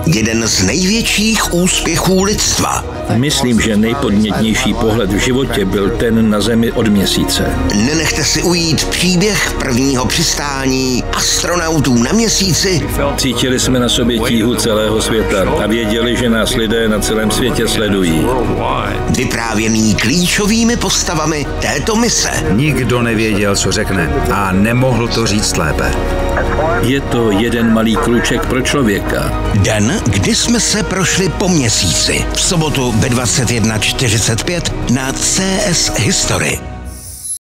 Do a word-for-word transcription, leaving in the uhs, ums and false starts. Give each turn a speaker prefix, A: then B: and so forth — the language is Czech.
A: jeden z největších úspěchů lidstva.
B: Myslím, že nejpodnětnější pohled v životě byl ten na Zemi od Měsíce.
A: Nenechte si ujít příběh prvního přistání astronautů na Měsíci.
B: Cítili jsme na sobě tíhu celého světa a věděli, že nás lidé na celém světě sledují.
A: Vyprávěný klíčovými postavami této mise.
C: Nikdo nevěděl, co řekne a nemohl to říct lépe.
B: Je to jeden malý kluček pro člověka.
A: Den, kdy jsme se prošli po Měsíci. V sobotu ve dvacet jedna čtyřicet pět na C S History.